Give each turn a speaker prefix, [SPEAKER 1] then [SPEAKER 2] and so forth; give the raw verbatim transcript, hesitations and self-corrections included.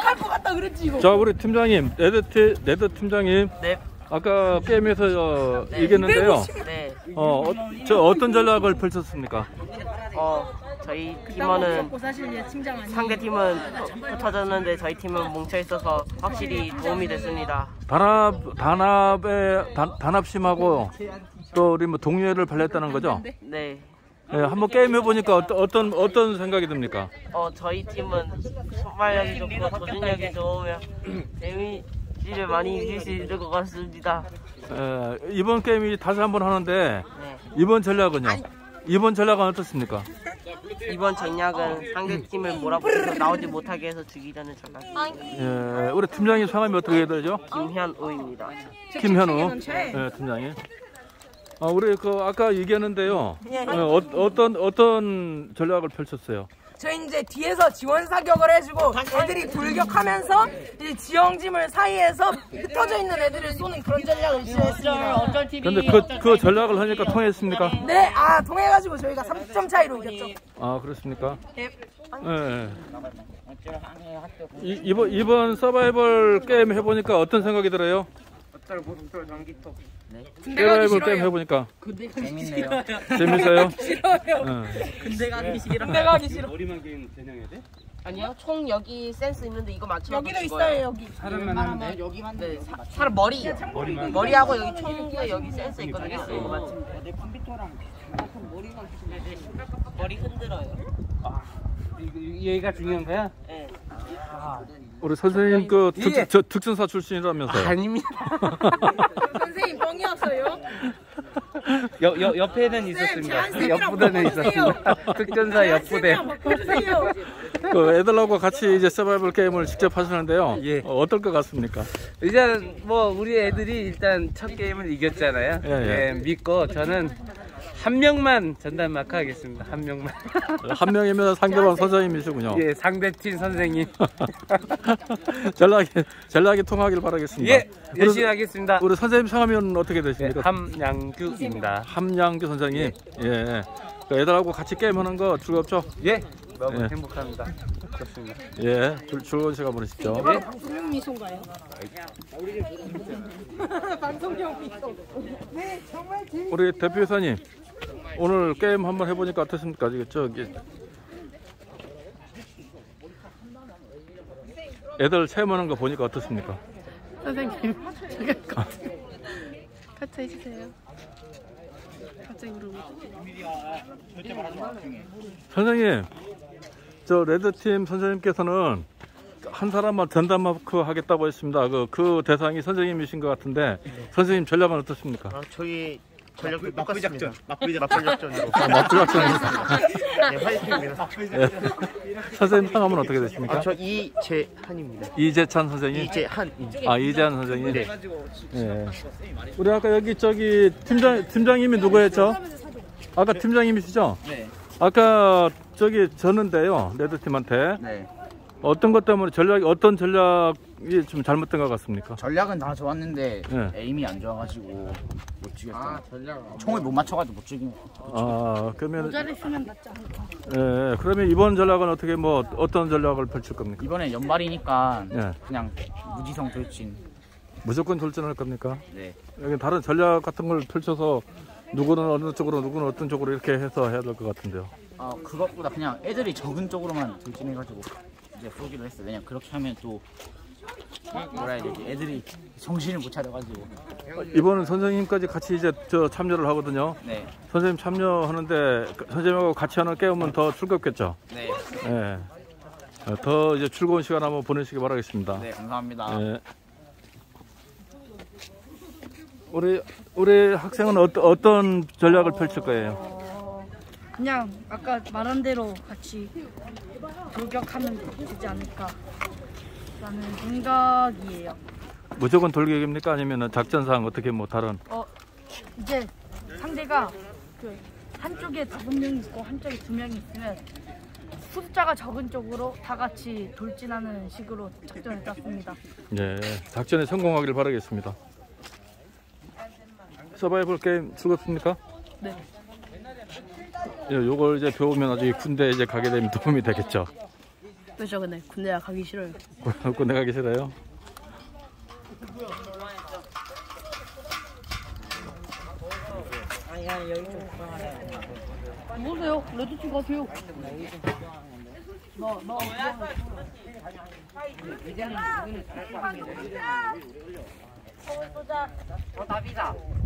[SPEAKER 1] 할 것 같다 그랬지 이거.
[SPEAKER 2] 자, 우리 팀장님, 레드, 티, 레드 팀장님.
[SPEAKER 3] 네.
[SPEAKER 2] 아까 게임에서 어, 네. 이겼는데요.
[SPEAKER 3] 네.
[SPEAKER 2] 어, 어, 저 어떤 전략을 펼쳤습니까?
[SPEAKER 3] 어, 저희 팀원은 상대 팀은 흩어졌는데 저희 팀은 뭉쳐 있어서 확실히 도움이 됐습니다.
[SPEAKER 2] 단합, 단합에 단, 단합심하고 또 우리 뭐 동료를 발휘했다는 거죠?
[SPEAKER 3] 네.
[SPEAKER 2] 네, 한번 게임 해보니까 어떤 어떤 어떤 생각이 듭니까?
[SPEAKER 3] 어, 저희 팀은 순발력이 좋고 도전력이 좋으며 재미를 많이 이길 수 있을 것 같습니다.
[SPEAKER 2] 에, 이번 게임이 다시 한번 하는데
[SPEAKER 3] 네.
[SPEAKER 2] 이번 전략은요? 이번 전략은 어떻습니까?
[SPEAKER 3] 이번 전략은 상대 팀을 몰아붙여서 나오지 못하게 해서 죽이려는 전략.
[SPEAKER 2] 예, 우리 팀장님 성함이 어떻게 되죠?
[SPEAKER 3] 김현우입니다.
[SPEAKER 2] 김현우. 예, 팀장님. 아, 우리 그 아까 얘기했는데요. 어, 어떤 어떤 전략을 펼쳤어요?
[SPEAKER 1] 저희 이제 뒤에서 지원 사격을 해주고 애들이 돌격하면서 이 지형짐을 사이에서 흩어져 있는 애들을 쏘는 그런 전략을 시도했습니다.
[SPEAKER 2] 근데 그, 그 전략을 하니까 통했습니까?
[SPEAKER 1] 네, 아 통해가지고 저희가 삼 점 차이로 이겼죠.
[SPEAKER 2] 아, 그렇습니까?
[SPEAKER 1] 네.
[SPEAKER 2] 네. 이, 이번 이번 서바이벌 게임 해보니까 어떤 생각이 들어요? 서바이벌 게임 해보니까
[SPEAKER 3] 재밌네요.
[SPEAKER 2] 재밌어요?
[SPEAKER 1] 싫어요.
[SPEAKER 2] 네.
[SPEAKER 3] 군대 가기 싫어.
[SPEAKER 1] 군대 가기 싫어.
[SPEAKER 4] 머리만 게임 전형해야 돼?
[SPEAKER 3] 아니요, 총 여기 센스 있는데 이거 맞추면
[SPEAKER 1] 여기도 있어요 여기.
[SPEAKER 4] 사람만 하는데?
[SPEAKER 3] 여기만. 네, 사, 사람 머리.
[SPEAKER 4] 머리만.
[SPEAKER 3] 머리하고 여기 총기가 여기 센스 있거든요. 이거 맞추면 돼. 머리 흔들어요.
[SPEAKER 4] 얘가 중요한 거야?
[SPEAKER 3] 네.
[SPEAKER 2] 우리 선생님 그 특,
[SPEAKER 4] 예.
[SPEAKER 2] 저, 특전사 출신이라면서요?
[SPEAKER 4] 아닙니다.
[SPEAKER 1] 선생님 뻥이었어요.
[SPEAKER 4] 여, 여, 옆에는 있었습니다. 옆부대는 있었습니다. 특전사 옆부대.
[SPEAKER 2] 그 애들하고 같이 이제 서바이벌 게임을 직접 하시는데요.
[SPEAKER 4] 예.
[SPEAKER 2] 어, 어떨 것 같습니까?
[SPEAKER 4] 일단 뭐 우리 애들이 일단 첫 게임을 이겼잖아요.
[SPEAKER 2] 예, 예.
[SPEAKER 4] 예, 믿고 저는 한 명만 전담 마크 하겠습니다. 한 명만.
[SPEAKER 2] 한 명이면 상대방 선생님이시군요.
[SPEAKER 4] 예, 상대팀 선생님.
[SPEAKER 2] 전략이 전략이 통하길 바라겠습니다.
[SPEAKER 4] 예, 열심히
[SPEAKER 2] 우리,
[SPEAKER 4] 하겠습니다.
[SPEAKER 2] 우리 선생님 성함은 어떻게
[SPEAKER 4] 예,
[SPEAKER 2] 되십니까?
[SPEAKER 4] 함양규입니다.
[SPEAKER 2] 함양규 선생님. 예. 그 애들하고 같이 게임하는 거 즐겁죠?
[SPEAKER 4] 예, 너무
[SPEAKER 2] 예.
[SPEAKER 4] 행복합니다. 좋습니다.
[SPEAKER 2] 예, 줄, 즐거운 시간 보내십시오.
[SPEAKER 4] 예.
[SPEAKER 1] 방송 미소인가요? 방송용 미소. 네, 정말 재밌.
[SPEAKER 2] 우리 대표이사님, 오늘 게임 한번 해보니까 어떻습니까? 이게 저기 애들 체험하는 거 보니까 어떻습니까?
[SPEAKER 5] 선생님, 제가 같이 해주세요. 갑자기 물어보죠.
[SPEAKER 2] 선생님, 저 레드팀 선생님께서는 한 사람만 전담 마크 하겠다고 했습니다. 그, 그 대상이 선생님이신 것 같은데 선생님 전략은 어떻습니까?
[SPEAKER 3] 아, 저희 전력도
[SPEAKER 6] 막부리 작전, 막부리
[SPEAKER 3] 막부리 작전으로.
[SPEAKER 2] 아, 막부 작전입니다.
[SPEAKER 3] 네, 화이팅입니다.
[SPEAKER 2] 예. 선생님 성함은 어떻게 되십니까?
[SPEAKER 3] 아, 저 이재한입니다.
[SPEAKER 2] 이재찬 선생님?
[SPEAKER 3] 이재한.
[SPEAKER 2] 아, 이재한 선생님?
[SPEAKER 3] 네.
[SPEAKER 2] 예. 우리 아까 여기 저기 팀장, 팀장님이 누구였죠? 아까 팀장님이시죠?
[SPEAKER 6] 네.
[SPEAKER 2] 아까 저기 졌는데요, 레드팀한테.
[SPEAKER 6] 네.
[SPEAKER 2] 어떤 것 때문에 전략이, 어떤 전략이 좀 잘못된 것 같습니까?
[SPEAKER 6] 전략은 다 좋았는데
[SPEAKER 2] 네.
[SPEAKER 6] 에임이 안 좋아가지고 못 죽였어요.
[SPEAKER 3] 아, 전략.
[SPEAKER 6] 총을 못 맞춰가지고 못 죽인 거.
[SPEAKER 2] 아, 그러면,
[SPEAKER 5] 모자르시면 낫지 않을까?
[SPEAKER 2] 예, 그러면 이번 전략은 어떻게 뭐, 어떤 전략을 펼칠 겁니까?
[SPEAKER 6] 이번에 연말이니까
[SPEAKER 2] 예.
[SPEAKER 6] 그냥 무지성 돌진.
[SPEAKER 2] 무조건 돌진할 겁니까?
[SPEAKER 6] 네.
[SPEAKER 2] 여기 다른 전략 같은 걸 펼쳐서 누구는 어느 쪽으로, 누구는 어떤 쪽으로 이렇게 해서 해야 될 것 같은데요.
[SPEAKER 6] 어 그것보다 그냥 애들이 적은 쪽으로만 돌진해가지고 이제 쏘기로 했어요. 왜냐 면 그렇게 하면 또 뭐라 해야 되지? 애들이 정신을 못 차려가지고.
[SPEAKER 2] 이번은 선생님까지 같이 이제 저 참여를 하거든요.
[SPEAKER 6] 네. 선생님
[SPEAKER 2] 참여하는데 선생님하고 같이 하는 게임은 더 즐겁겠죠.
[SPEAKER 6] 네.
[SPEAKER 2] 예. 어, 더 이제 즐거운 시간 한번 보내시기 바라겠습니다.
[SPEAKER 6] 네, 감사합니다.
[SPEAKER 2] 예. 우리 우리 학생은 어떤 어떤 전략을 펼칠 거예요?
[SPEAKER 5] 그냥 아까 말한 대로 같이 돌격하면 되지 않을까 라는 생각이에요.
[SPEAKER 2] 무조건 돌격입니까? 아니면 작전상 어떻게 뭐 다른?
[SPEAKER 5] 어 이제 상대가 그 한쪽에 다섯 명이 있고 한쪽에 두 명이 있으면 숫자가 적은 쪽으로 다 같이 돌진하는 식으로 작전을 짰습니다.
[SPEAKER 2] 예, 작전에 성공하길 바라겠습니다. 서바이벌 게임 즐겁습니까?
[SPEAKER 5] 네.
[SPEAKER 2] 예, 요걸 이제 배우면 나중에 군대 이제 가게 되면 도움이 되겠죠.
[SPEAKER 5] 왜죠? 근데 군대가 가기 싫어요.
[SPEAKER 2] 군대 가기 싫어요?
[SPEAKER 5] 뭐세요? 레드팀 가세요. 너, 너.
[SPEAKER 1] 어, 나비다.